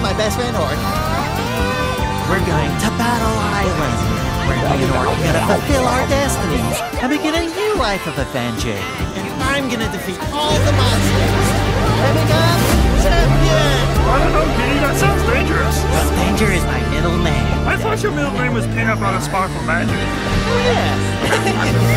my best friend Orc. We're going to Battle Island, where me and Orc are gonna fulfill our destinies and begin a new life of adventure. And I'm gonna defeat all the monsters and become champion! I don't know, Kitty, that sounds dangerous. Well, Danger is my middle name. I thought your middle name was Peanut Butter Sparkle Magic. Oh, yeah.